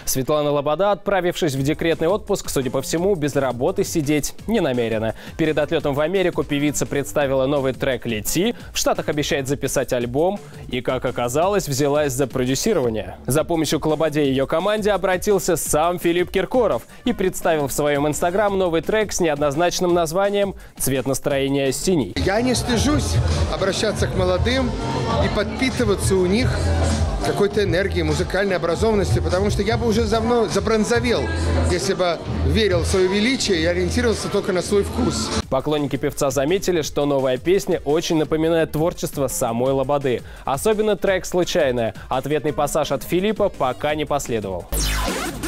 Светлана Лобода, отправившись в декретный отпуск, судя по всему, без работы сидеть не намерена. Перед отлетом в Америку певица представила новый трек «Лети», в Штатах обещает записать альбом и, как оказалось, взялась за продюсирование. За помощью к Лободе и ее команде обратился сам Филипп Киркоров и представил в своем инстаграм новый трек с неоднозначным названием «Цвет настроения синий». Я не стыжусь обращаться к молодым и подпитываться у них какой-то энергией, музыкальной образованностью, потому что я бы уже давно забронзовел, если бы верил в свое величие и ориентировался только на свой вкус. Поклонники певца заметили, что новая песня очень напоминает творчество самой Лободы. Особенно трек «Случайная». Ответный пассаж от Филиппа пока не последовал.